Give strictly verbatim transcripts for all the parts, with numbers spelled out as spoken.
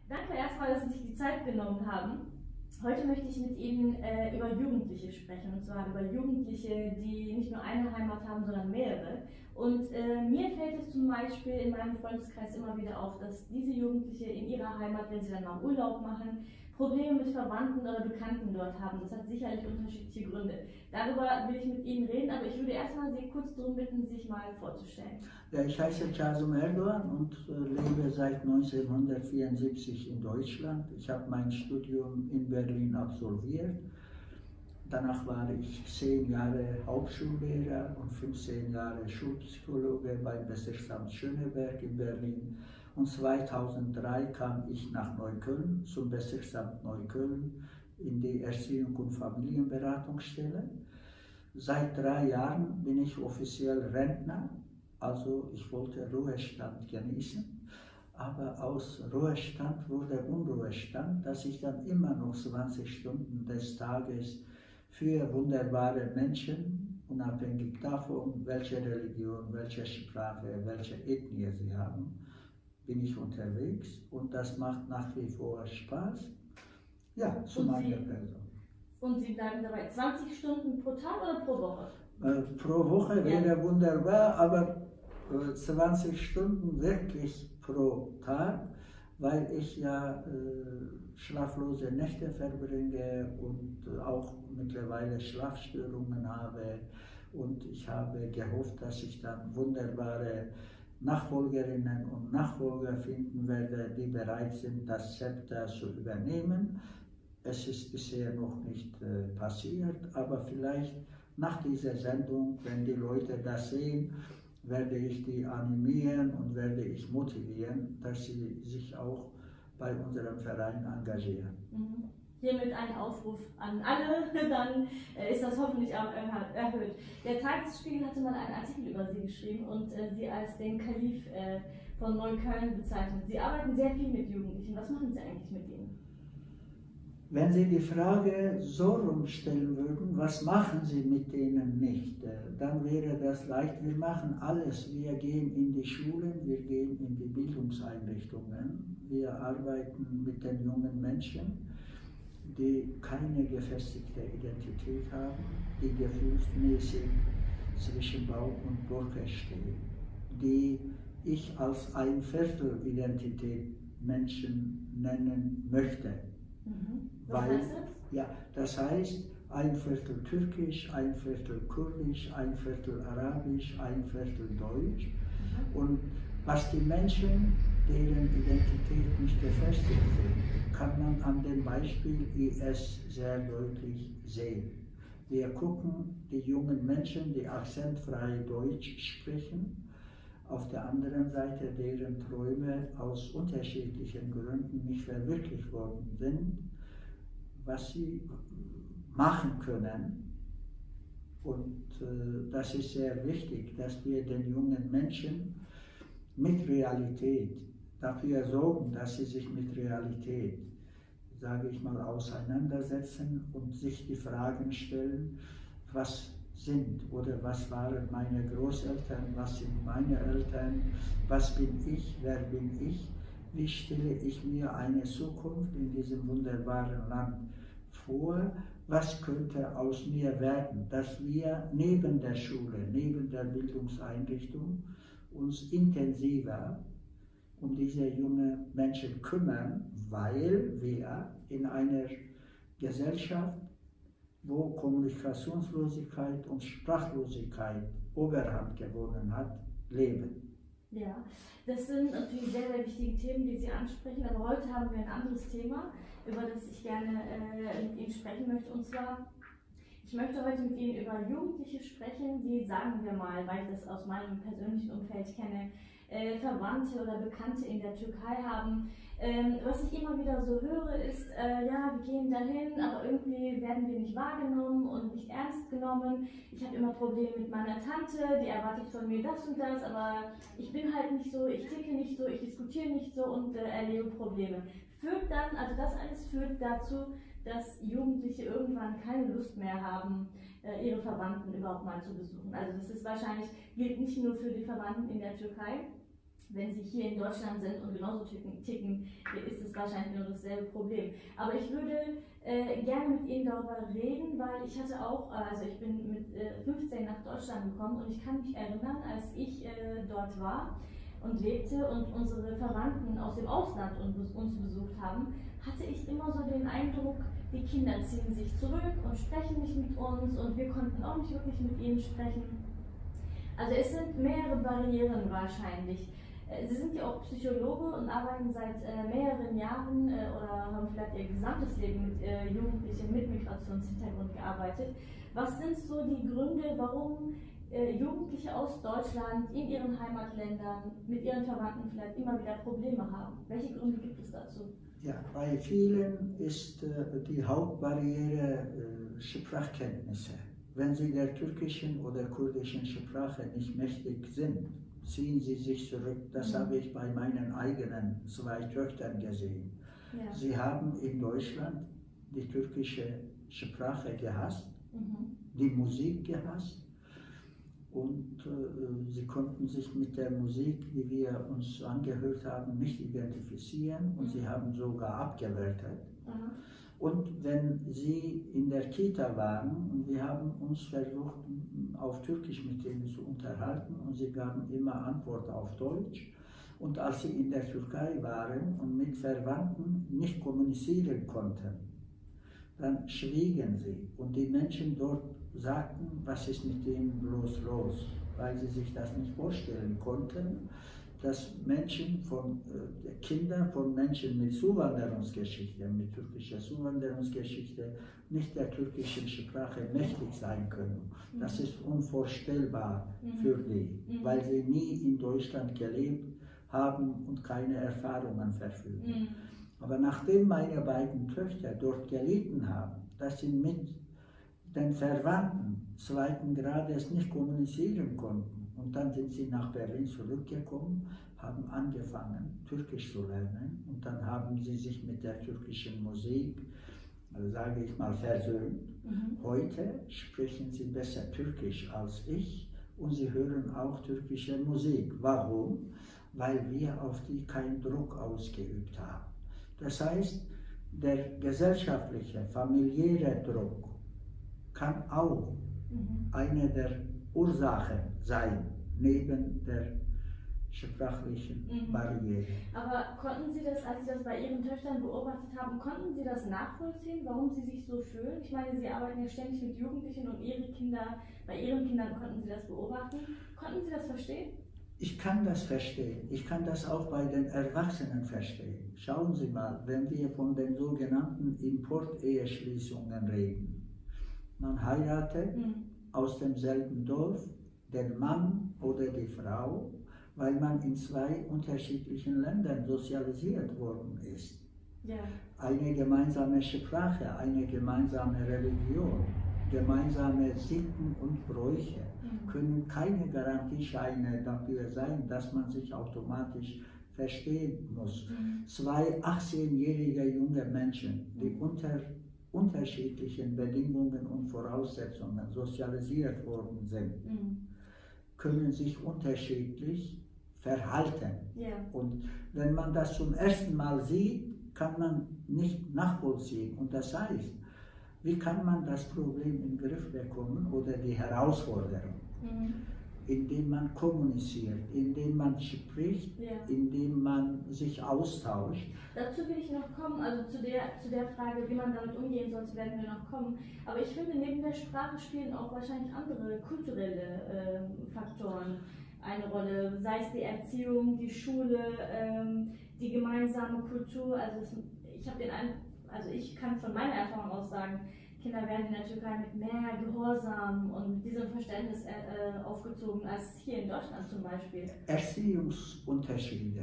Danke erstmal, dass Sie sich die Zeit genommen haben. Heute möchte ich mit Ihnen äh, über Jugendliche sprechen, und zwar über Jugendliche, die nicht nur eine Heimat haben, sondern mehrere. Und äh, mir fällt es zum Beispiel in meinem Freundeskreis immer wieder auf, dass diese Jugendliche in ihrer Heimat, wenn sie dann mal Urlaub machen, Probleme mit Verwandten oder Bekannten dort haben. Das hat sicherlich unterschiedliche Gründe. Darüber will ich mit Ihnen reden, aber ich würde erstmal Sie kurz darum bitten, sich mal vorzustellen. Ja, ich heiße Kazım Erdoğan und äh, lebe seit neunzehnhundertvierundsiebzig in Deutschland. Ich habe mein Studium in Berlin absolviert. Danach war ich zehn Jahre Hauptschullehrer und fünfzehn Jahre Schulpsychologe beim Bezirksamt Schöneberg in Berlin. Und zweitausenddrei kam ich nach Neukölln, zum Bezirksamt Neukölln, in die Erziehung- und Familienberatungsstelle. Seit drei Jahren bin ich offiziell Rentner, also ich wollte Ruhestand genießen. Aber aus Ruhestand wurde Unruhestand, dass ich dann immer noch zwanzig Stunden des Tages für wunderbare Menschen, unabhängig davon, welche Religion, welche Sprache, welche Ethnie sie haben, bin ich unterwegs und das macht nach wie vor Spaß. Ja, zu Und meiner Sie, Person. Und Sie bleiben dabei zwanzig Stunden pro Tag oder pro Woche? Äh, pro Woche wäre ja wunderbar, aber äh, zwanzig Stunden wirklich pro Tag, weil ich ja äh, schlaflose Nächte verbringe und äh, auch mittlerweile Schlafstörungen habe. Und ich habe gehofft, dass ich dann wunderbare Nachfolgerinnen und Nachfolger finden werde, die bereit sind, das Zepter zu übernehmen. Es ist bisher noch nicht äh, passiert, aber vielleicht nach dieser Sendung, wenn die Leute das sehen, werde ich die animieren und werde ich motivieren, dass sie sich auch bei unserem Verein engagieren. Mhm. Hiermit ein Aufruf an alle, dann ist das hoffentlich auch erhöht. Der Tagesspiegel hatte mal einen Artikel über Sie geschrieben und äh, Sie als den Kalif äh, von Neukölln bezeichnet. Sie arbeiten sehr viel mit Jugendlichen. Was machen Sie eigentlich mit ihnen? Wenn Sie die Frage so rumstellen würden, was machen Sie mit denen nicht, dann wäre das leicht. Wir machen alles. Wir gehen in die Schulen, wir gehen in die Bildungseinrichtungen, wir arbeiten mit den jungen Menschen, die keine gefestigte Identität haben, die gefühlsmäßig zwischen Bauch und Gurke stehen, die ich als ein Viertel Identität Menschen nennen möchte. Mhm. Was Weil, heißt das? Ja, das heißt, ein Viertel Türkisch, ein Viertel Kurdisch, ein Viertel Arabisch, ein Viertel Deutsch. Mhm. Und was die Menschen, deren Identität nicht gefestigt sind, kann man an dem Beispiel I S sehr deutlich sehen. Wir gucken die jungen Menschen, die akzentfrei Deutsch sprechen, auf der anderen Seite deren Träume aus unterschiedlichen Gründen nicht verwirklicht worden sind, was sie machen können. Und äh, das ist sehr wichtig, dass wir den jungen Menschen mit Realität dafür sorgen, dass sie sich mit Realität, sage ich mal, auseinandersetzen und sich die Fragen stellen, was sind oder was waren meine Großeltern, was sind meine Eltern, was bin ich, wer bin ich, wie stelle ich mir eine Zukunft in diesem wunderbaren Land vor, was könnte aus mir werden, dass wir neben der Schule, neben der Bildungseinrichtung uns intensiver um diese jungen Menschen kümmern, weil wir in einer Gesellschaft, wo Kommunikationslosigkeit und Sprachlosigkeit Oberhand gewonnen hat, leben. Ja, das sind natürlich sehr, sehr wichtige Themen, die Sie ansprechen, aber heute haben wir ein anderes Thema, über das ich gerne äh, mit Ihnen sprechen möchte, und zwar, ich möchte heute mit Ihnen über Jugendliche sprechen, die, sagen wir mal, weil ich das aus meinem persönlichen Umfeld kenne, äh, Verwandte oder Bekannte in der Türkei haben. Ähm, was ich immer wieder so höre, ist, äh, ja, wir gehen dahin, aber irgendwie werden wir nicht wahrgenommen und nicht ernst genommen. Ich habe immer Probleme mit meiner Tante, die erwartet von mir das und das, aber ich bin halt nicht so, ich ticke nicht so, ich diskutiere nicht so und äh, erlebe Probleme. Führt dann, also das alles führt dazu, dass Jugendliche irgendwann keine Lust mehr haben, äh, ihre Verwandten überhaupt mal zu besuchen. Also das ist wahrscheinlich, gilt nicht nur für die Verwandten in der Türkei, wenn sie hier in Deutschland sind und genauso ticken, ticken ist es wahrscheinlich nur dasselbe Problem. Aber ich würde äh, gerne mit Ihnen darüber reden, weil ich hatte auch, also ich bin mit äh, fünfzehn nach Deutschland gekommen und ich kann mich erinnern, als ich äh, dort war und lebte und unsere Verwandten aus dem Ausland uns besucht haben, hatte ich immer so den Eindruck, die Kinder ziehen sich zurück und sprechen nicht mit uns und wir konnten auch nicht wirklich mit ihnen sprechen. Also es sind mehrere Barrieren wahrscheinlich. Sie sind ja auch Psychologe und arbeiten seit äh, mehreren Jahren äh, oder haben vielleicht ihr gesamtes Leben mit äh, Jugendlichen mit Migrationshintergrund gearbeitet. Was sind so die Gründe, warum äh, Jugendliche aus Deutschland in ihren Heimatländern mit ihren Verwandten vielleicht immer wieder Probleme haben? Welche Gründe gibt es dazu? Ja, bei vielen ist äh, die Hauptbarriere äh, Sprachkenntnisse. Wenn sie der türkischen oder kurdischen Sprache nicht mächtig sind, ziehen sie sich zurück. Das mhm. habe ich bei meinen eigenen zwei Töchtern gesehen. Ja. Sie haben in Deutschland die türkische Sprache gehasst, mhm. die Musik gehasst und äh, sie konnten sich mit der Musik, die wir uns angehört haben, nicht identifizieren und mhm. sie haben sogar abgewertet. Mhm. Und wenn sie in der Kita waren und wir haben uns versucht, auf Türkisch mit ihnen zu unterhalten und sie gaben immer Antwort auf Deutsch. Und als sie in der Türkei waren und mit Verwandten nicht kommunizieren konnten, dann schwiegen sie. Und die Menschen dort sagten, was ist mit ihnen bloß los, weil sie sich das nicht vorstellen konnten, dass Menschen von äh, Kinder von Menschen mit Zuwanderungsgeschichte, mit türkischer Zuwanderungsgeschichte nicht der türkischen Sprache mächtig sein können. Das ist unvorstellbar mhm. für die, mhm. weil sie nie in Deutschland gelebt haben und keine Erfahrungen verfügen. Mhm. Aber nachdem meine beiden Töchter dort gelitten haben, dass sie mit den Verwandten zweiten Grades nicht kommunizieren konnten, und dann sind sie nach Berlin zurückgekommen, haben angefangen, Türkisch zu lernen. Und dann haben sie sich mit der türkischen Musik, also sage ich mal, versöhnt. Mhm. Heute sprechen sie besser Türkisch als ich und sie hören auch türkische Musik. Warum? Weil wir auf die keinen Druck ausgeübt haben. Das heißt, der gesellschaftliche, familiäre Druck kann auch mhm. eine der Ursachen sein, neben der sprachlichen mhm. Barriere. Aber konnten Sie das, als Sie das bei Ihren Töchtern beobachtet haben, konnten Sie das nachvollziehen, warum Sie sich so fühlen? Ich meine, Sie arbeiten ja ständig mit Jugendlichen und Ihre Kinder, bei Ihren Kindern konnten Sie das beobachten. Konnten Sie das verstehen? Ich kann das verstehen. Ich kann das auch bei den Erwachsenen verstehen. Schauen Sie mal, wenn wir von den sogenannten Importeheschließungen reden. Man heiratet mhm. aus demselben Dorf, den Mann oder die Frau, weil man in zwei unterschiedlichen Ländern sozialisiert worden ist. Ja. Eine gemeinsame Sprache, eine gemeinsame Religion, gemeinsame Sitten und Bräuche mhm. können keine Garantiescheine dafür sein, dass man sich automatisch verstehen muss. Mhm. Zwei achtzehnjährige junge Menschen, die mhm. unter unterschiedlichen Bedingungen und Voraussetzungen sozialisiert worden sind, mhm. können sich unterschiedlich verhalten. Yeah. Und wenn man das zum ersten Mal sieht, kann man nicht nachvollziehen. Und das heißt, wie kann man das Problem in den Griff bekommen oder die Herausforderung? Mhm. Indem man kommuniziert, indem man spricht, ja. indem man sich austauscht. Dazu will ich noch kommen, also zu der, zu der Frage, wie man damit umgehen soll, werden wir noch kommen. Aber ich finde, neben der Sprache spielen auch wahrscheinlich andere kulturelle äh, Faktoren eine Rolle, sei es die Erziehung, die Schule, ähm, die gemeinsame Kultur. Also es, ich habe den ein, also ich kann von meiner Erfahrung aus sagen, Kinder werden in der Türkei mit mehr Gehorsam und mit diesem Verständnis äh, aufgezogen als hier in Deutschland zum Beispiel. Erziehungsunterschiede,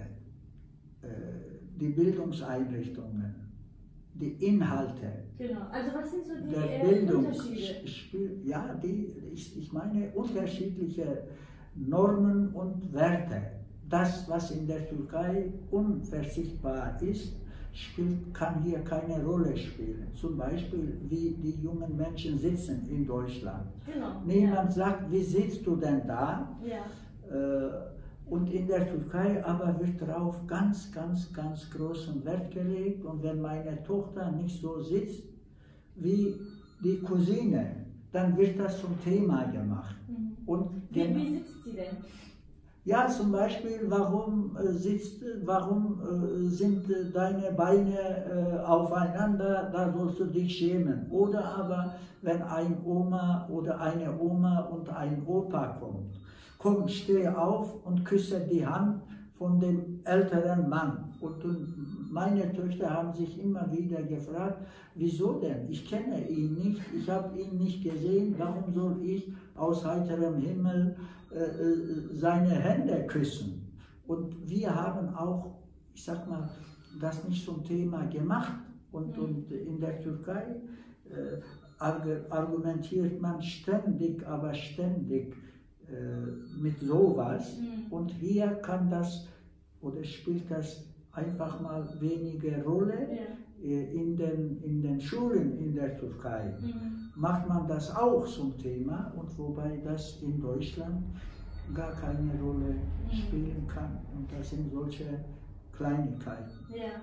äh, die Bildungseinrichtungen, die Inhalte. Genau, also was sind so die der äh, Bildung, Unterschiede? Ja, die, ich, ich meine unterschiedliche Normen und Werte. Das, was in der Türkei unverzichtbar ist, Spielt, kann hier keine Rolle spielen. Zum Beispiel, wie die jungen Menschen sitzen in Deutschland. Genau, Niemand ja. sagt, wie sitzt du denn da? Ja. Äh, Und in der Türkei aber wird darauf ganz, ganz, ganz großen Wert gelegt. Und wenn meine Tochter nicht so sitzt wie die Cousine, dann wird das zum Thema gemacht. Mhm. Und wie, wie sitzt sie denn? Ja, zum Beispiel, warum, äh, sitzt, warum äh, sind äh, deine Beine äh, aufeinander, da sollst du dich schämen. Oder aber, wenn ein Oma oder eine Oma und ein Opa kommt, komm, steh auf und küsse die Hand von dem älteren Mann. Und, und meine Töchter haben sich immer wieder gefragt, wieso denn? Ich kenne ihn nicht, ich habe ihn nicht gesehen, warum soll ich aus heiterem Himmel äh, seine Hände küssen? Und wir haben auch, ich sag mal, das nicht zum Thema gemacht. Und, mhm. und in der Türkei äh, argumentiert man ständig, aber ständig äh, mit sowas. Mhm. Und hier kann das oder spielt das einfach mal weniger Rolle. Ja. In den, in den Schulen in der Türkei mhm. macht man das auch zum Thema, und wobei das in Deutschland gar keine Rolle mhm. spielen kann. Und das sind solche Kleinigkeiten. Ja.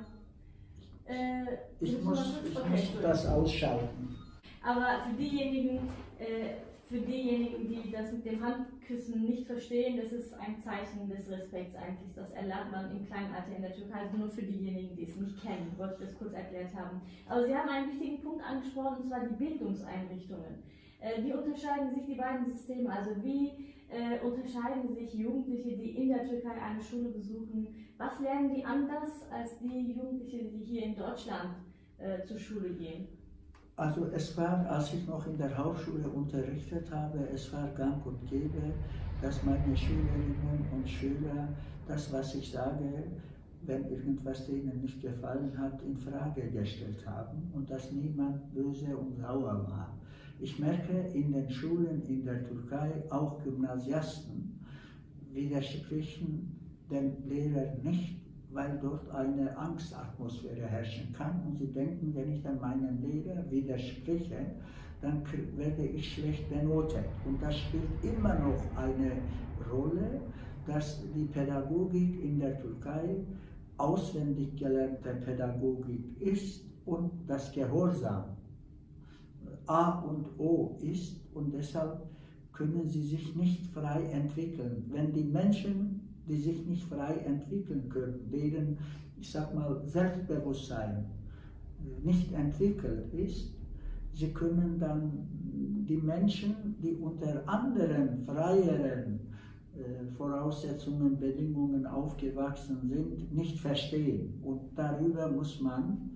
Äh, ich muss, ich okay. muss das ausschalten. Aber für diejenigen, äh, für diejenigen, die das mit dem Handküssen nicht verstehen, das ist ein Zeichen des Respekts eigentlich. Das erlernt man im Kleinalter in der Türkei, also nur für diejenigen, die es nicht kennen, wollte ich das kurz erklärt haben. Aber Sie haben einen wichtigen Punkt angesprochen, und zwar die Bildungseinrichtungen. Äh, wie unterscheiden sich die beiden Systeme? Also wie äh, unterscheiden sich Jugendliche, die in der Türkei eine Schule besuchen? Was lernen die anders als die Jugendliche, die hier in Deutschland äh, zur Schule gehen? Also es war, als ich noch in der Hauptschule unterrichtet habe, es war gang und gäbe, dass meine Schülerinnen und Schüler das, was ich sage, wenn irgendwas denen nicht gefallen hat, in Frage gestellt haben und dass niemand böse und sauer war. Ich merke in den Schulen in der Türkei, auch Gymnasiasten widersprechen dem Lehrer nicht, weil dort eine Angstatmosphäre herrschen kann und sie denken, wenn ich dann meinem Lehrer widerspreche, dann werde ich schlecht benotet. Und das spielt immer noch eine Rolle, dass die Pädagogik in der Türkei auswendig gelernte Pädagogik ist und das Gehorsam A und O ist, und deshalb können sie sich nicht frei entwickeln. Wenn die Menschen, die sich nicht frei entwickeln können, deren, ich sag mal, Selbstbewusstsein nicht entwickelt ist, sie können dann die Menschen, die unter anderen, freieren äh, Voraussetzungen, Bedingungen aufgewachsen sind, nicht verstehen. Und darüber muss man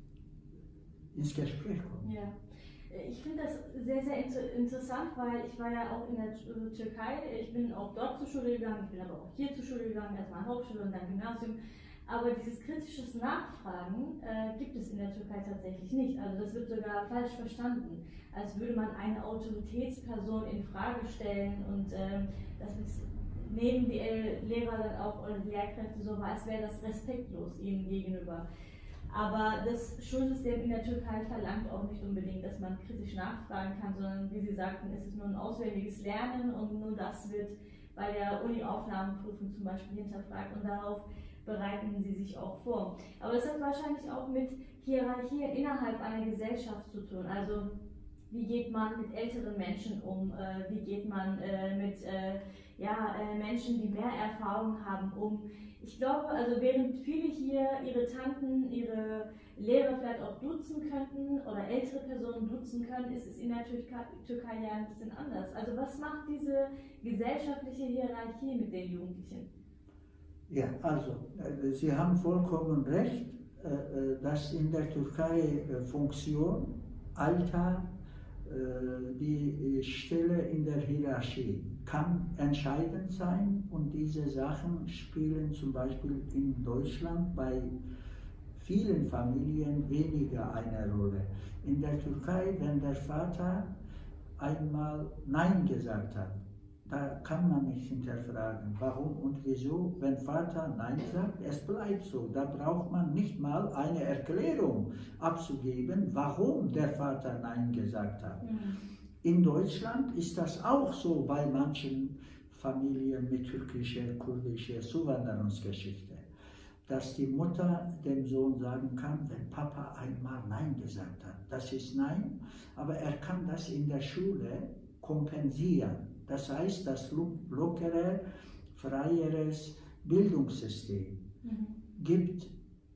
ins Gespräch kommen. Ja. Ich finde das sehr, sehr inter interessant, weil ich war ja auch in der Türkei, ich bin auch dort zur Schule gegangen, ich bin aber auch hier zur Schule gegangen, erstmal Hauptschule und dann Gymnasium. Aber dieses kritisches Nachfragen äh, gibt es in der Türkei tatsächlich nicht. Also das wird sogar falsch verstanden, als würde man eine Autoritätsperson in Frage stellen, und ähm, das nehmen die äh, Lehrer dann auch oder die Lehrkräfte so wahr, als wäre das respektlos ihnen gegenüber. Aber das Schulsystem in der Türkei verlangt auch nicht unbedingt, dass man kritisch nachfragen kann, sondern wie Sie sagten, es ist nur ein auswendiges Lernen, und nur das wird bei der Uni-Aufnahmeprüfung zum Beispiel hinterfragt, und darauf bereiten Sie sich auch vor. Aber das hat wahrscheinlich auch mit Hierarchie innerhalb einer Gesellschaft zu tun. Also wie geht man mit älteren Menschen um, äh, wie geht man äh, mit äh, ja, äh, Menschen, die mehr Erfahrung haben, um. Ich glaube, also während viele hier ihre Tanten, ihre Lehrer vielleicht auch duzen könnten oder ältere Personen duzen können, ist es in der Türkei, Türkei ja ein bisschen anders. Also was macht diese gesellschaftliche Hierarchie mit den Jugendlichen? Ja, also Sie haben vollkommen recht, dass in der Türkei Funktion, Alter, die Stelle in der Hierarchie kann entscheidend sein, und diese Sachen spielen zum Beispiel in Deutschland bei vielen Familien weniger eine Rolle. In der Türkei, wenn der Vater einmal Nein gesagt hat, da kann man nicht hinterfragen, warum und wieso. Wenn Vater Nein sagt, es bleibt so. Da braucht man nicht mal eine Erklärung abzugeben, warum der Vater Nein gesagt hat. Mhm. In Deutschland ist das auch so bei manchen Familien mit türkischer, kurdischer Zuwanderungsgeschichte, dass die Mutter dem Sohn sagen kann, wenn Papa einmal Nein gesagt hat, das ist Nein, aber er kann das in der Schule kompensieren. Das heißt, das lockere, freieres Bildungssystem mhm. gibt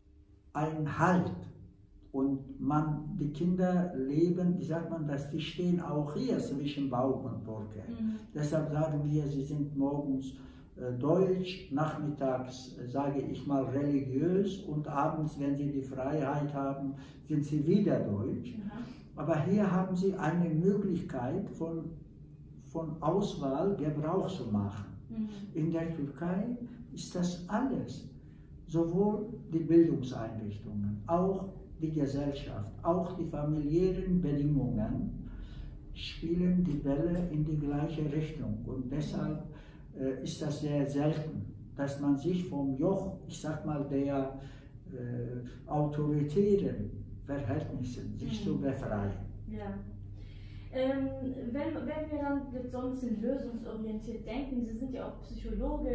einen Halt. Und man, die Kinder leben, wie sagt man das, die stehen auch hier zwischen Bauch und Borke. Mhm. Deshalb sagen wir, sie sind morgens äh, deutsch, nachmittags, äh, sage ich mal, religiös und abends, wenn sie die Freiheit haben, sind sie wieder deutsch. Mhm. Aber hier haben sie eine Möglichkeit von, von Auswahl Gebrauch zu machen. Mhm. In der Türkei ist das alles, sowohl die Bildungseinrichtungen, auch die Gesellschaft, auch die familiären Bedingungen spielen die Bälle in die gleiche Richtung. Und deshalb äh, ist das sehr selten, dass man sich vom Joch, ich sag mal, der äh, autoritären Verhältnisse sich mhm. zu befreien. Ja. Ähm, wenn, wenn wir dann so ein bisschen lösungsorientiert denken, Sie sind ja auch Psychologe,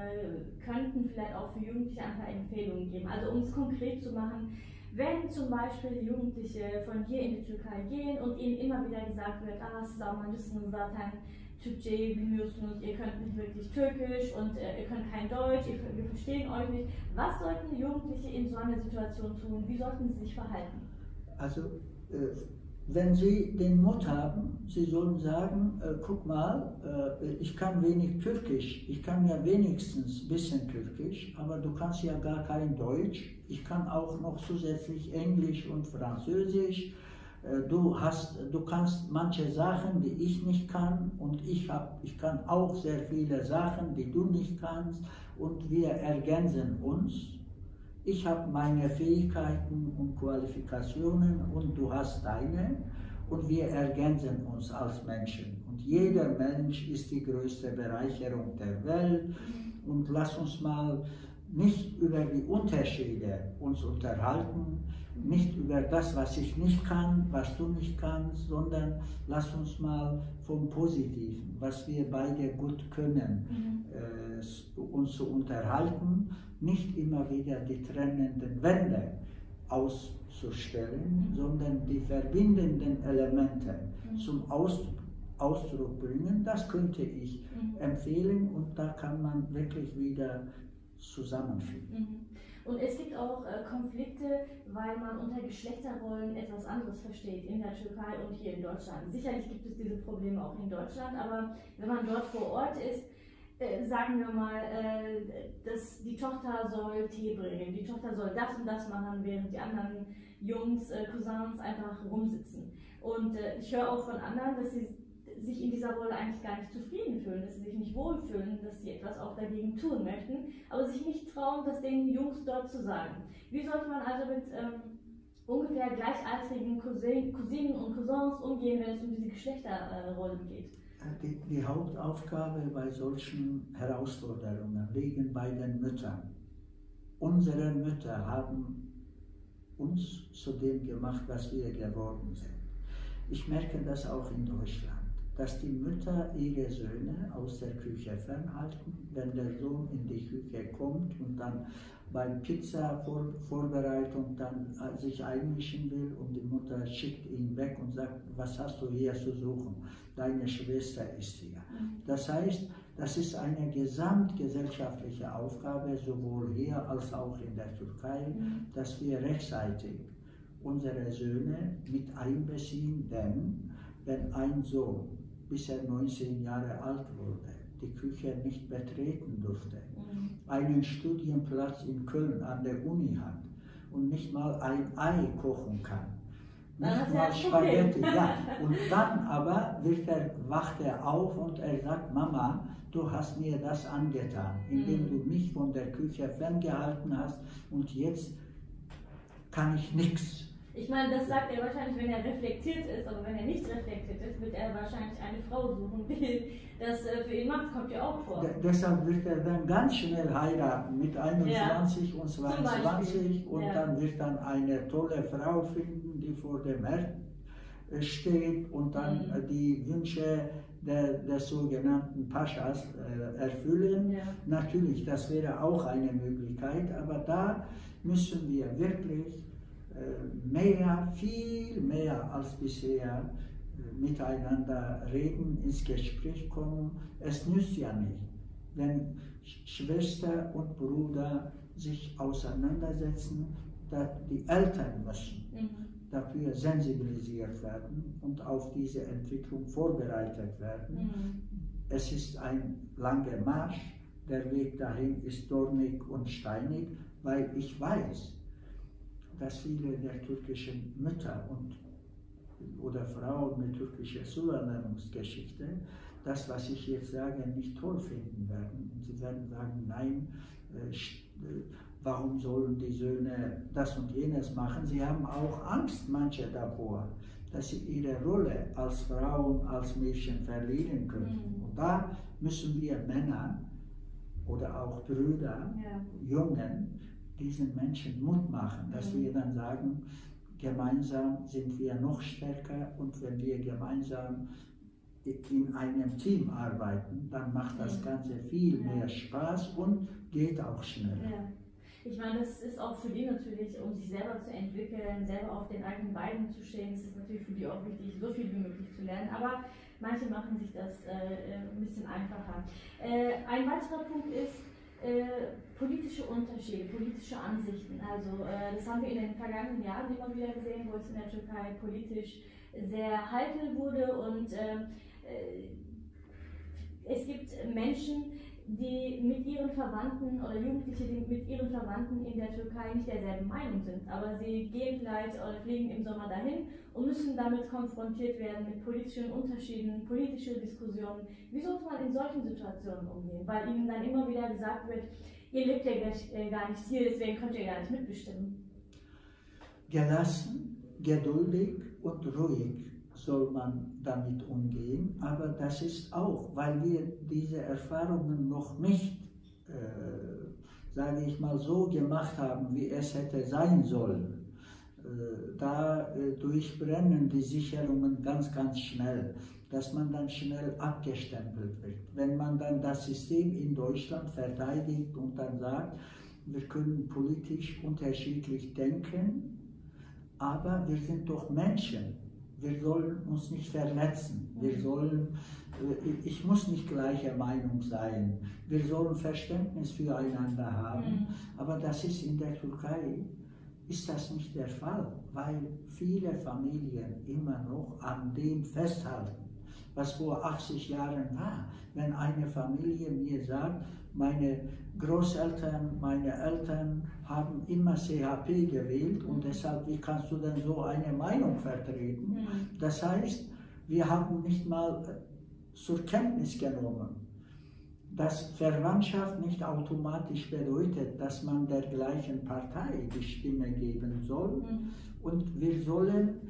äh, könnten vielleicht auch für Jugendliche ein paar Empfehlungen geben. Also um es konkret zu machen, wenn zum Beispiel Jugendliche von hier in die Türkei gehen und ihnen immer wieder gesagt wird, ah, Selamüncisiniz zaten Türkçe bilmiyorsunuz, ihr könnt nicht wirklich Türkisch und äh, ihr könnt kein Deutsch, ihr, wir verstehen euch nicht. Was sollten Jugendliche in so einer Situation tun? Wie sollten sie sich verhalten? Also, äh, wenn sie den Mut haben, sie sollen sagen, äh, guck mal, äh, ich kann wenig Türkisch, ich kann ja wenigstens ein bisschen Türkisch, aber du kannst ja gar kein Deutsch. Ich kann auch noch zusätzlich Englisch und Französisch. Äh, du, hast, du kannst manche Sachen, die ich nicht kann, und ich, hab, ich kann auch sehr viele Sachen, die du nicht kannst, und wir ergänzen uns. Ich habe meine Fähigkeiten und Qualifikationen und du hast deine, und wir ergänzen uns als Menschen. Und jeder Mensch ist die größte Bereicherung der Welt, und lass uns mal nicht über die Unterschiede uns unterhalten, nicht über das, was ich nicht kann, was du nicht kannst, sondern lass uns mal vom Positiven, was wir beide gut können, mhm. äh, uns zu unterhalten, nicht immer wieder die trennenden Wände auszustellen, mhm. sondern die verbindenden Elemente mhm. zum Aus, Ausdruck bringen. Das könnte ich mhm. empfehlen, und da kann man wirklich wieder zusammenfinden. Mhm. Und es gibt auch äh, Konflikte, weil man unter Geschlechterrollen etwas anderes versteht in der Türkei und hier in Deutschland. Sicherlich gibt es diese Probleme auch in Deutschland, aber wenn man dort vor Ort ist, äh, sagen wir mal, äh, dass die Tochter soll Tee bringen, die Tochter soll das und das machen, während die anderen Jungs, äh, Cousins einfach rumsitzen. Und äh, ich höre auch von anderen, dass sie sich in dieser Rolle eigentlich gar nicht zufrieden fühlen, dass sie sich nicht wohlfühlen, dass sie etwas auch dagegen tun möchten, aber sich nicht trauen, das den Jungs dort zu sagen. Wie sollte man also mit ähm, ungefähr gleichaltrigen Cousin, Cousinen und Cousins umgehen, wenn es um diese Geschlechterrollen äh, geht? Die, die Hauptaufgabe bei solchen Herausforderungen liegt bei den Müttern. Unsere Mütter haben uns zu dem gemacht, was wir geworden sind. Ich merke das auch in Deutschland, dass die Mütter ihre Söhne aus der Küche fernhalten, wenn der Sohn in die Küche kommt und dann beim Pizza-Vorbereitung dann sich einmischen will, und die Mutter schickt ihn weg und sagt, was hast du hier zu suchen? Deine Schwester ist hier. Das heißt, das ist eine gesamtgesellschaftliche Aufgabe, sowohl hier als auch in der Türkei, dass wir rechtzeitig unsere Söhne mit einbeziehen, denn wenn ein Sohn, bis er neunzehn Jahre alt wurde, die Küche nicht betreten durfte, mhm. einen Studienplatz in Köln an der Uni hat und nicht mal ein Ei kochen kann, nicht mal Spaghetti, ja. Und dann aber wird er, wacht er auf und er sagt, Mama, du hast mir das angetan, indem mhm. du mich von der Küche ferngehalten hast, und jetzt kann ich nichts. Ich meine, das sagt er wahrscheinlich, wenn er reflektiert ist, aber wenn er nicht reflektiert ist, wird er wahrscheinlich eine Frau suchen, die das für ihn macht, kommt ja auch vor. De deshalb wird er dann ganz schnell heiraten, mit einundzwanzig ja. und zweiundzwanzig, und ja. dann wird dann eine tolle Frau finden, die vor dem Herd steht und dann mhm. die Wünsche der, des sogenannten Paschas äh, erfüllen. Ja. Natürlich, das wäre auch eine Möglichkeit, aber da müssen wir wirklich äh, mehr, viel mehr als bisher äh, miteinander reden, ins Gespräch kommen. Es nützt ja nicht, wenn Schwester und Bruder sich auseinandersetzen, dass die Eltern müssen mhm. dafür sensibilisiert werden und auf diese Entwicklung vorbereitet werden. Mhm. Es ist ein langer Marsch, der Weg dahin ist dornig und steinig, weil ich weiß, dass viele der türkischen Mütter und, oder Frauen mit türkischer Zuwanderungsgeschichte das, was ich jetzt sage, nicht toll finden werden. Und sie werden sagen, nein, äh, warum sollen die Söhne das und jenes machen? Sie haben auch Angst, manche davor, dass sie ihre Rolle als Frauen, als Mädchen verlieren können. Mhm. Und da müssen wir Männer oder auch Brüder, ja. Jungen, diesen Menschen Mut machen, dass mhm. wir dann sagen, gemeinsam sind wir noch stärker und wenn wir gemeinsam in einem Team arbeiten, dann macht das Ganze viel ja. mehr Spaß und geht auch schneller. Ja. Ich meine, das ist auch für die natürlich, um sich selber zu entwickeln, selber auf den eigenen Beinen zu stehen, das ist natürlich für die auch wichtig, so viel wie möglich zu lernen, aber manche machen sich das äh, ein bisschen einfacher. Äh, ein weiterer Punkt ist äh, politische Unterschiede, politische Ansichten. Also äh, das haben wir in den vergangenen Jahren immer wieder gesehen, wo es in der Türkei politisch sehr heikel wurde und äh, es gibt Menschen, die mit ihren Verwandten oder Jugendliche, die mit ihren Verwandten in der Türkei nicht derselben Meinung sind, aber sie gehen vielleicht oder fliegen im Sommer dahin und müssen damit konfrontiert werden mit politischen Unterschieden, politische Diskussionen. Wie sollte man in solchen Situationen umgehen? Weil ihnen dann immer wieder gesagt wird, ihr lebt ja gar nicht hier, deswegen könnt ihr gar nicht mitbestimmen. Gelassen, geduldig und ruhig soll man damit umgehen, aber das ist auch, weil wir diese Erfahrungen noch nicht, äh, sage ich mal, so gemacht haben, wie es hätte sein sollen. Äh, da äh, durchbrennen die Sicherungen ganz, ganz schnell, dass man dann schnell abgestempelt wird. Wenn man dann das System in Deutschland verteidigt und dann sagt, wir können politisch unterschiedlich denken, aber wir sind doch Menschen. Wir sollen uns nicht verletzen, wir sollen, ich muss nicht gleicher Meinung sein, wir sollen Verständnis füreinander haben, aber das ist in der Türkei, ist das nicht der Fall, weil viele Familien immer noch an dem festhalten, was vor achtzig Jahren war. Wenn eine Familie mir sagt, meine Großeltern, meine Eltern haben immer C H P gewählt und deshalb, wie kannst du denn so eine Meinung vertreten? Das heißt, wir haben nicht mal zur Kenntnis genommen, dass Verwandtschaft nicht automatisch bedeutet, dass man der gleichen Partei die Stimme geben soll. Und wir sollen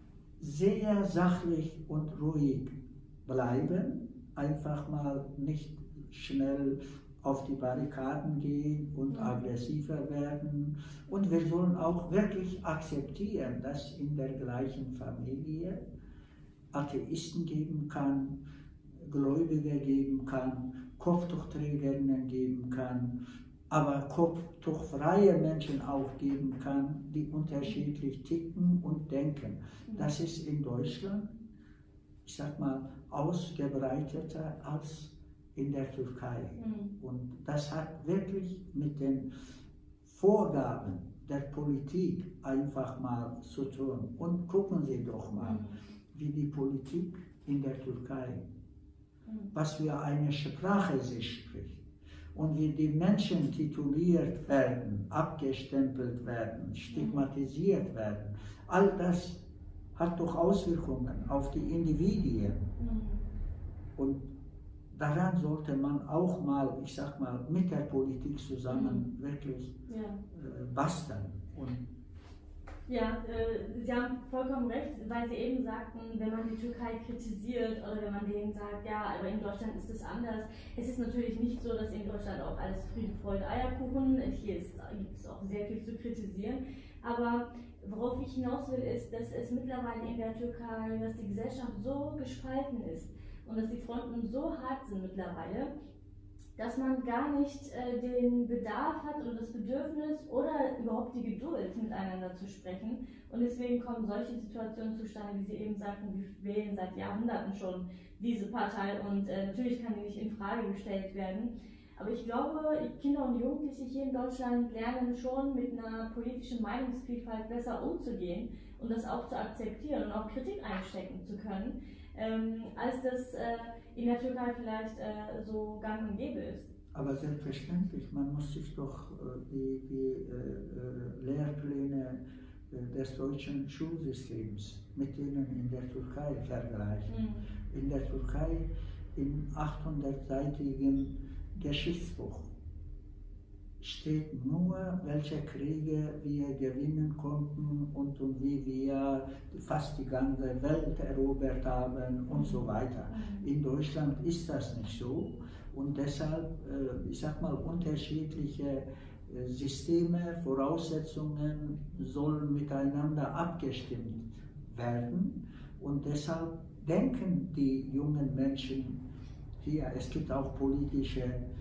sehr sachlich und ruhig bleiben, einfach mal nicht schnell auf die Barrikaden gehen und aggressiver werden. Und wir sollen auch wirklich akzeptieren, dass es in der gleichen Familie Atheisten geben kann, Gläubige geben kann, Kopftuchträgerinnen geben kann, aber kopftuchfreie Menschen auch geben kann, die unterschiedlich ticken und denken. Das ist in Deutschland, ich sag mal, ausgebreiteter als in der Türkei. Mhm. Und das hat wirklich mit den Vorgaben der Politik einfach mal zu tun. Und gucken Sie doch mal, mhm. wie die Politik in der Türkei, mhm. was für eine Sprache sie spricht und wie die Menschen tituliert werden, abgestempelt werden, stigmatisiert mhm. werden. All das hat doch Auswirkungen auf die Individuen. Mhm. Und daran sollte man auch mal, ich sag mal, mit der Politik zusammen mhm. wirklich ja. äh, basteln. Und ja, äh, Sie haben vollkommen recht, weil Sie eben sagten, wenn man die Türkei kritisiert oder wenn man denen sagt, ja, aber in Deutschland ist es anders. Es ist natürlich nicht so, dass in Deutschland auch alles Friede, Freude, Eierkuchen, hier ist, gibt es auch sehr viel zu kritisieren. Aber worauf ich hinaus will, ist, dass es mittlerweile in der Türkei, dass die Gesellschaft so gespalten ist, und dass die Fronten so hart sind mittlerweile, dass man gar nicht äh, den Bedarf hat oder das Bedürfnis oder überhaupt die Geduld, miteinander zu sprechen. Und deswegen kommen solche Situationen zustande, wie Sie eben sagten, wir wählen seit Jahrhunderten schon diese Partei und äh, natürlich kann die nicht in Frage gestellt werden. Aber ich glaube, Kinder und Jugendliche hier in Deutschland lernen schon mit einer politischen Meinungsvielfalt besser umzugehen und das auch zu akzeptieren und auch Kritik einstecken zu können, ähm, als das äh, in der Türkei vielleicht äh, so gang und gäbe ist. Aber selbstverständlich, man muss sich doch äh, die, die äh, Lehrpläne äh, des deutschen Schulsystems mit denen in der Türkei vergleichen. Mhm. In der Türkei im achthundertseitigen Geschichtsbuch steht nur, welche Kriege wir gewinnen konnten und, und wie wir fast die ganze Welt erobert haben und so weiter. In Deutschland ist das nicht so und deshalb, ich sag mal, unterschiedliche Systeme, Voraussetzungen sollen miteinander abgestimmt werden und deshalb denken die jungen Menschen hier, es gibt auch politische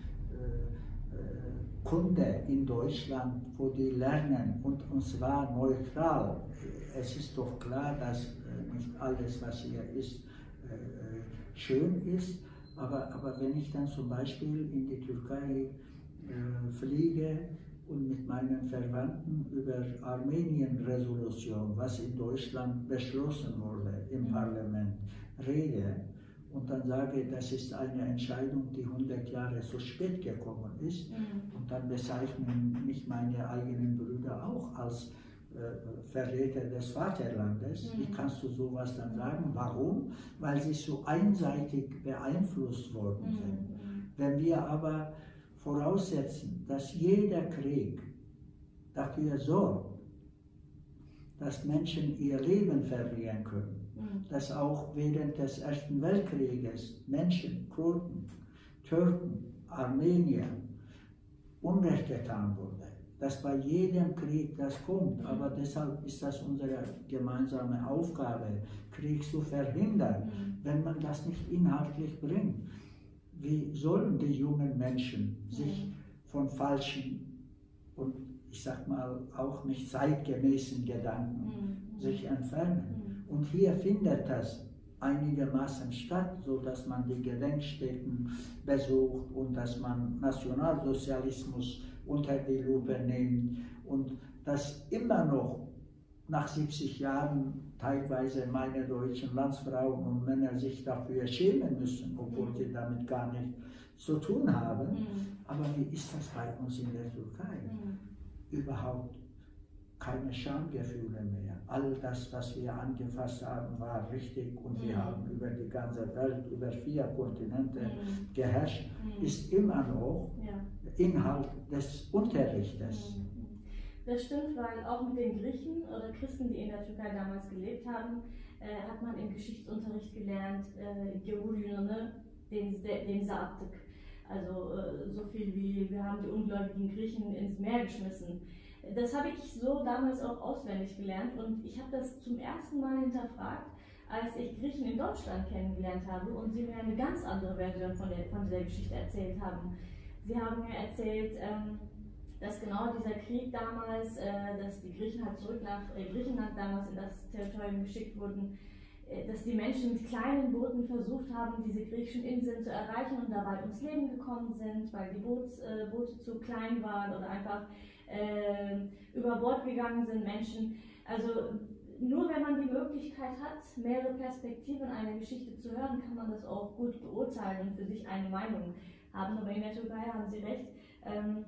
Kunde in Deutschland, wo die lernen und, und zwar neutral. Es ist doch klar, dass äh, nicht alles, was hier ist, äh, schön ist, aber, aber wenn ich dann zum Beispiel in die Türkei äh, fliege und mit meinen Verwandten über Armenien-Resolution, was in Deutschland beschlossen wurde im Parlament, rede, und dann sage, das ist eine Entscheidung, die hundert Jahre zu spät gekommen ist. Mhm. Und dann bezeichnen mich meine eigenen Brüder auch als äh, Verräter des Vaterlandes. Mhm. Wie kannst du sowas dann sagen? Warum? Weil sie so einseitig beeinflusst worden mhm. sind. Wenn wir aber voraussetzen, dass jeder Krieg dafür sorgt, dass Menschen ihr Leben verlieren können, dass auch während des Ersten Weltkrieges Menschen, Kurden, Türken, Armenier Unrecht getan wurde, dass bei jedem Krieg das kommt, aber deshalb ist das unsere gemeinsame Aufgabe, Krieg zu verhindern, wenn man das nicht inhaltlich bringt. Wie sollen die jungen Menschen sich von falschen und ich sag mal auch nicht zeitgemäßen Gedanken sich entfernen? Und hier findet das einigermaßen statt, so dass man die Gedenkstätten besucht und dass man Nationalsozialismus unter die Lupe nimmt und dass immer noch nach siebzig Jahren teilweise meine deutschen Landsfrauen und Männer sich dafür schämen müssen, obwohl sie damit gar nichts zu tun haben. Mhm. Aber wie ist das bei uns in der Türkei? Mhm. Überhaupt keine Schamgefühle mehr. All das, was wir angefasst haben, war richtig und mhm. wir haben über die ganze Welt, über vier Kontinente mhm. geherrscht, mhm. ist immer noch ja. Inhalt des Unterrichtes. Mhm. Das stimmt, weil auch mit den Griechen oder Christen, die in der Türkei damals gelebt haben, äh, hat man im Geschichtsunterricht gelernt, äh, Gerulione, den, den Saattık. Also äh, so viel wie, wir haben die ungläubigen Griechen ins Meer geschmissen. Das habe ich so damals auch auswendig gelernt und ich habe das zum ersten Mal hinterfragt, als ich Griechen in Deutschland kennengelernt habe und sie mir eine ganz andere Version von, der, von dieser Geschichte erzählt haben. Sie haben mir erzählt, ähm, dass genau dieser Krieg damals, äh, dass die Griechen halt zurück nach äh, Griechenland damals in das Territorium geschickt wurden, äh, dass die Menschen mit kleinen Booten versucht haben, diese griechischen Inseln zu erreichen und dabei ums Leben gekommen sind, weil die Boots, äh, Boote zu klein waren oder einfach äh, über Bord gegangen sind Menschen. Also nur wenn man die Möglichkeit hat, mehrere Perspektiven einer Geschichte zu hören, kann man das auch gut beurteilen und für sich eine Meinung haben. Aber in der Türkei haben Sie recht, ähm,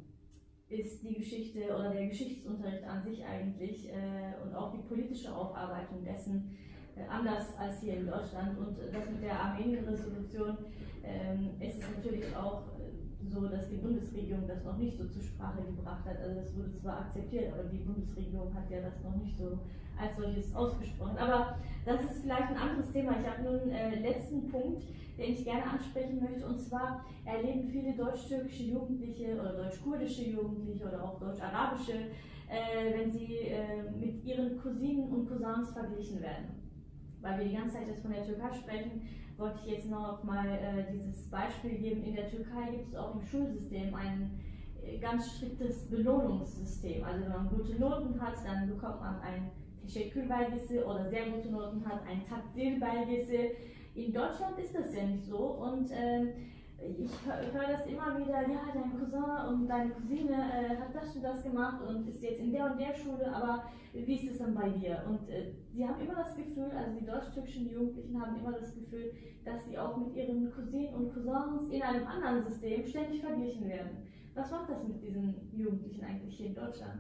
ist die Geschichte oder der Geschichtsunterricht an sich eigentlich äh, und auch die politische Aufarbeitung dessen äh, anders als hier in Deutschland. Und das mit der Armenien-Resolution äh, ist es natürlich auch so, dass die Bundesregierung das noch nicht so zur Sprache gebracht hat. Also das wurde zwar akzeptiert, aber die Bundesregierung hat ja das noch nicht so als solches ausgesprochen. Aber das ist vielleicht ein anderes Thema. Ich habe nun einen äh, letzten Punkt, den ich gerne ansprechen möchte. Und zwar erleben viele deutsch-türkische Jugendliche oder deutsch-kurdische Jugendliche oder auch deutsch-arabische, äh, wenn sie äh, mit ihren Cousinen und Cousins verglichen werden. Weil wir die ganze Zeit jetzt von der Türkei sprechen, wollte ich jetzt noch mal äh, dieses Beispiel geben. In der Türkei gibt es auch im Schulsystem ein äh, ganz striktes Belohnungssystem. Also wenn man gute Noten hat, dann bekommt man ein Teşekkür-Belgesi oder sehr gute Noten hat, ein Takdir-Belgesi. In Deutschland ist das ja nicht so und ähm, ich höre hör das immer wieder, ja, dein Cousin und deine Cousine äh, hat das und das gemacht und ist jetzt in der und der Schule, aber wie ist es dann bei dir? Und äh, sie haben immer das Gefühl, also die deutsch-türkischen Jugendlichen haben immer das Gefühl, dass sie auch mit ihren Cousinen und Cousins in einem anderen System ständig verglichen werden. Was macht das mit diesen Jugendlichen eigentlich hier in Deutschland?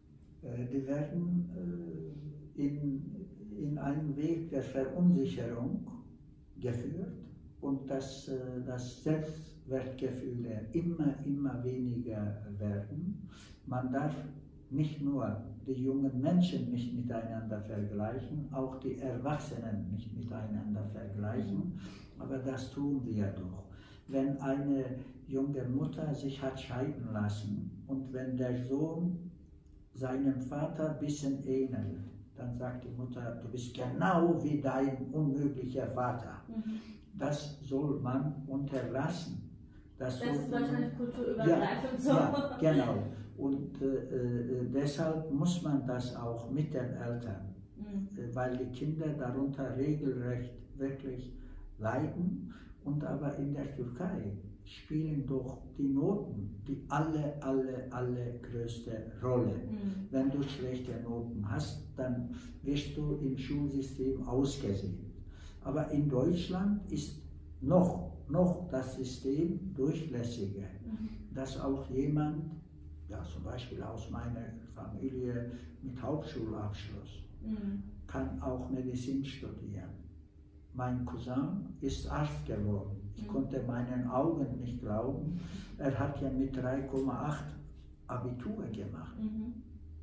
Äh, die werden äh, in, in einen Weg der Verunsicherung geführt. Und dass das Selbstwertgefühle immer, immer weniger werden. Man darf nicht nur die jungen Menschen nicht miteinander vergleichen, auch die Erwachsenen nicht miteinander vergleichen, aber das tun wir doch. Wenn eine junge Mutter sich hat scheiden lassen und wenn der Sohn seinem Vater ein bisschen ähnelt, dann sagt die Mutter, du bist genau wie dein unmöglicher Vater. Mhm. Das soll man unterlassen. Das, das ist wahrscheinlich kulturübergreifend so. Ja, genau. Und äh, äh, deshalb muss man das auch mit den Eltern, mhm. äh, weil die Kinder darunter regelrecht wirklich leiden. Und aber in der Türkei spielen doch die Noten die alle, alle, alle größte Rolle. Mhm. Wenn du schlechte Noten hast, dann wirst du im Schulsystem ausgesehen. Aber in Deutschland ist noch, noch das System durchlässiger, mhm. dass auch jemand, ja zum Beispiel aus meiner Familie mit Hauptschulabschluss, mhm. kann auch Medizin studieren. Mein Cousin ist Arzt geworden. Ich mhm. konnte meinen Augen nicht glauben. Er hat ja mit drei Komma acht Abitur gemacht. Mhm.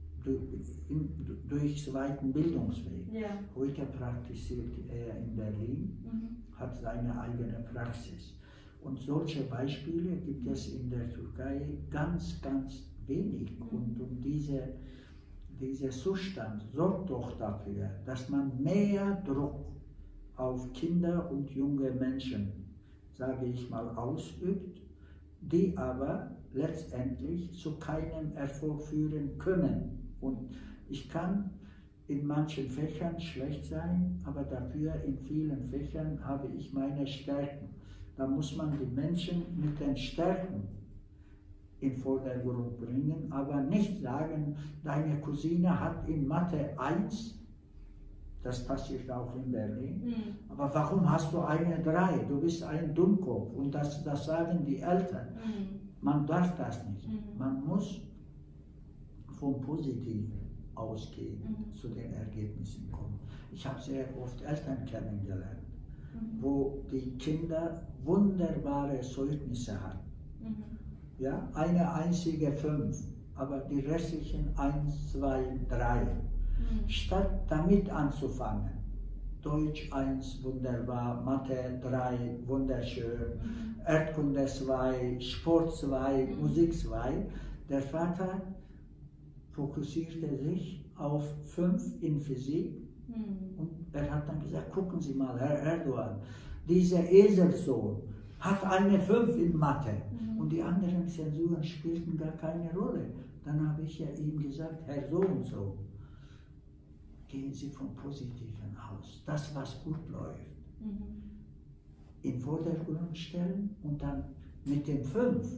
Durch zweiten Bildungsweg. Ja. Heute praktiziert er in Berlin, mhm. hat seine eigene Praxis. Und solche Beispiele gibt es in der Türkei ganz, ganz wenig. Mhm. Und, und diese, dieser Zustand sorgt doch dafür, dass man mehr Druck auf Kinder und junge Menschen, sage ich mal, ausübt, die aber letztendlich zu keinem Erfolg führen können. Und ich kann in manchen Fächern schlecht sein, aber dafür in vielen Fächern habe ich meine Stärken. Da muss man die Menschen mit den Stärken in den Vordergrund bringen, aber nicht sagen, deine Cousine hat in Mathe eins, das passiert auch in Berlin, mhm. aber warum hast du eine drei? Du bist ein Dummkopf und das, das sagen die Eltern. Mhm. Man darf das nicht. Mhm. Man muss vom Positiven ausgehen, mhm. zu den Ergebnissen kommen. Ich habe sehr oft Eltern kennengelernt, mhm. wo die Kinder wunderbare Zeugnisse hatten. Mhm. Ja, eine einzige fünf, aber die restlichen eins, zwei, drei. Mhm. Statt damit anzufangen, Deutsch eins wunderbar, Mathe drei wunderschön, mhm. Erdkunde zwei, Sport zwei, mhm. Musik zwei, der Vater fokussierte sich auf fünf in Physik mhm. und er hat dann gesagt, gucken Sie mal, Herr Erdogan, dieser Eselssohn hat eine fünf in Mathe mhm. und die anderen Zensuren spielten gar keine Rolle. Dann habe ich ja ihm gesagt, Herr so und so, gehen Sie vom Positiven aus, das was gut läuft, mhm. in den Vordergrund stellen und dann mit den fünf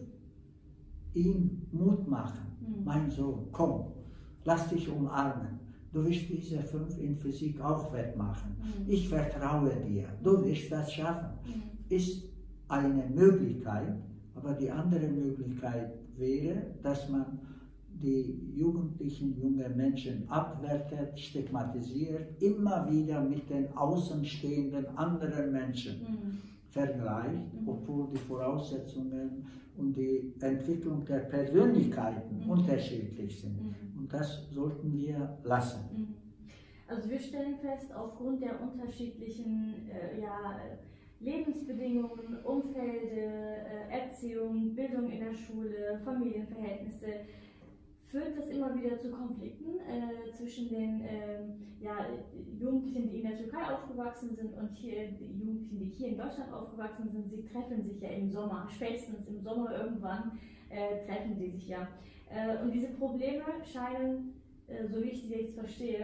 ihm Mut machen. Mhm. Mein Sohn, komm, lass dich umarmen. Du wirst diese fünf in Physik auch wettmachen. Mhm. Ich vertraue dir, du wirst das schaffen. Mhm. Ist eine Möglichkeit, aber die andere Möglichkeit wäre, dass man die jugendlichen, jungen Menschen abwertet, stigmatisiert, immer wieder mit den außenstehenden anderen Menschen mhm. vergleicht, mhm. obwohl die Voraussetzungen und die Entwicklung der Persönlichkeiten mhm. unterschiedlich sind. Mhm. Und das sollten wir lassen. Mhm. Also wir stellen fest, aufgrund der unterschiedlichen äh, ja, Lebensbedingungen, Umfelde, äh, Erziehung, Bildung in der Schule, Familienverhältnisse, führt das immer wieder zu Konflikten äh, zwischen den äh, ja, Jugendlichen, die in der Türkei aufgewachsen sind und hier die Jugendlichen, die hier in Deutschland aufgewachsen sind. Sie treffen sich ja im Sommer, spätestens im Sommer irgendwann äh, treffen die sich ja. Äh, und diese Probleme scheinen, äh, so wie ich sie jetzt verstehe,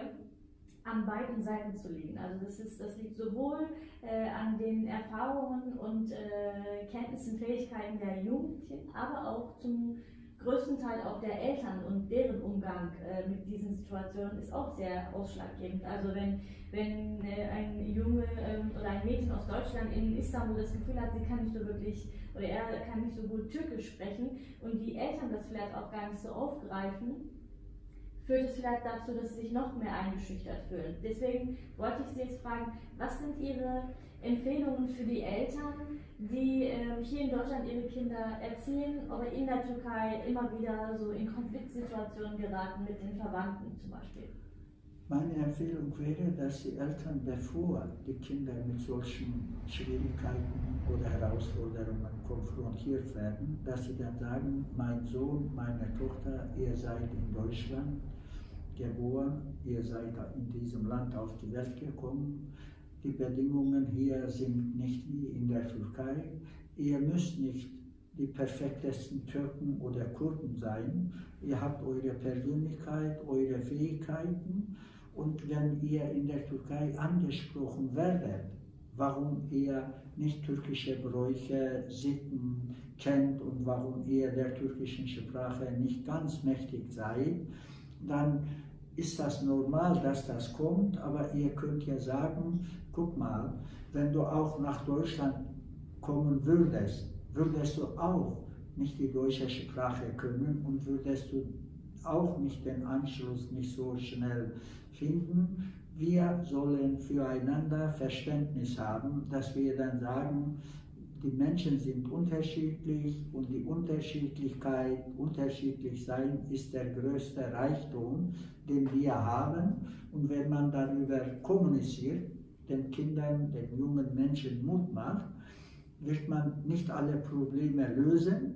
an beiden Seiten zu liegen. Also das, ist, das liegt sowohl äh, an den Erfahrungen und äh, Kenntnissen, Fähigkeiten der Jugendlichen, aber auch zum größten Teil auch der Eltern und deren Umgang äh, mit diesen Situationen ist auch sehr ausschlaggebend. Also wenn, wenn äh, ein Junge äh, oder ein Mädchen aus Deutschland in Istanbul das Gefühl hat, sie kann nicht so wirklich oder er kann nicht so gut Türkisch sprechen und die Eltern das vielleicht auch gar nicht so aufgreifen, führt es vielleicht dazu, dass sie sich noch mehr eingeschüchtert fühlen. Deswegen wollte ich Sie jetzt fragen, was sind Ihre Empfehlungen für die Eltern, die äh, hier in Deutschland ihre Kinder erziehen, aber in der Türkei immer wieder so in Konfliktsituationen geraten mit den Verwandten zum Beispiel? Meine Empfehlung wäre, dass die Eltern, bevor die Kinder mit solchen Schwierigkeiten oder Herausforderungen konfrontiert werden, dass sie dann sagen, mein Sohn, meine Tochter, ihr seid in Deutschland geboren, ihr seid in diesem Land auf die Welt gekommen, die Bedingungen hier sind nicht wie in der Türkei, ihr müsst nicht die perfektesten Türken oder Kurden sein, ihr habt eure Persönlichkeit, eure Fähigkeiten. Und wenn ihr in der Türkei angesprochen werdet, warum ihr nicht türkische Bräuche, Sitten kennt und warum ihr der türkischen Sprache nicht ganz mächtig seid, dann ist das normal, dass das kommt, aber ihr könnt ja sagen, guck mal, wenn du auch nach Deutschland kommen würdest, würdest du auch nicht die deutsche Sprache können und würdest du auch nicht den Anschluss nicht so schnell finden. Wir sollen füreinander Verständnis haben, dass wir dann sagen, die Menschen sind unterschiedlich und die Unterschiedlichkeit, unterschiedlich sein, ist der größte Reichtum, den wir haben. Und wenn man darüber kommuniziert, den Kindern, den jungen Menschen Mut macht, wird man nicht alle Probleme lösen,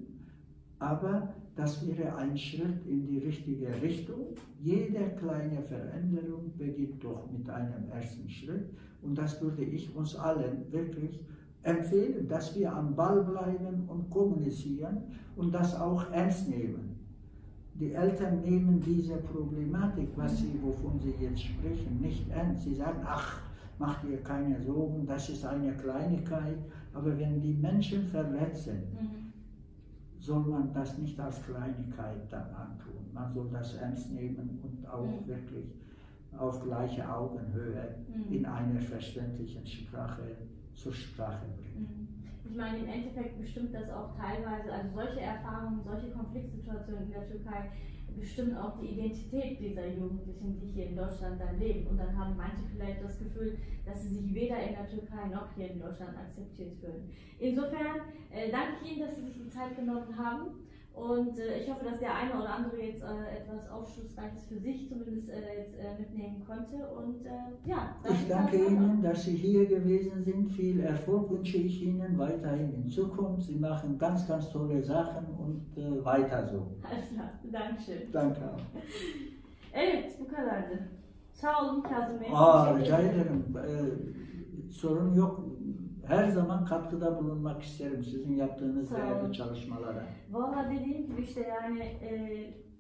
aber das wäre ein Schritt in die richtige Richtung. Jede kleine Veränderung beginnt doch mit einem ersten Schritt und das würde ich uns allen wirklich empfehlen, dass wir am Ball bleiben und kommunizieren und das auch ernst nehmen. Die Eltern nehmen diese Problematik, was sie, wovon sie jetzt sprechen, nicht ernst. Sie sagen, ach, macht ihr keine Sorgen, das ist eine Kleinigkeit, aber wenn die Menschen verletzen, mhm. soll man das nicht als Kleinigkeit dann antun. Man soll das ernst nehmen und auch mhm. wirklich auf gleiche Augenhöhe mhm. in einer verständlichen Sprache zur Sprache bringen. Ich meine, im Endeffekt bestimmt das auch teilweise, also solche Erfahrungen, solche Konfliktsituationen in der Türkei bestimmen auch die Identität dieser Jugendlichen, die hier in Deutschland dann leben. Und dann haben manche vielleicht das Gefühl, dass sie sich weder in der Türkei noch hier in Deutschland akzeptiert fühlen. Insofern äh, danke ich Ihnen, dass Sie sich die Zeit genommen haben. Und äh, ich hoffe, dass der eine oder andere jetzt äh, etwas Aufschlussreiches für sich zumindest äh, jetzt, äh, mitnehmen konnte. Und äh, ja, ich danke Ihnen, dass Sie hier gewesen sind. Viel Erfolg wünsche ich Ihnen weiterhin in Zukunft. Sie machen ganz, ganz tolle Sachen und äh, weiter so. Alles klar, Dankeschön. Danke auch. Evet, bu kadardı. Sağ olun Kazım Bey. Aa, rica ederim. Ee, sorun yok. Her zaman katkıda bulunmak isterim sizin yaptığınız değerli çalışmalara. Valla dediğim gibi işte yani e,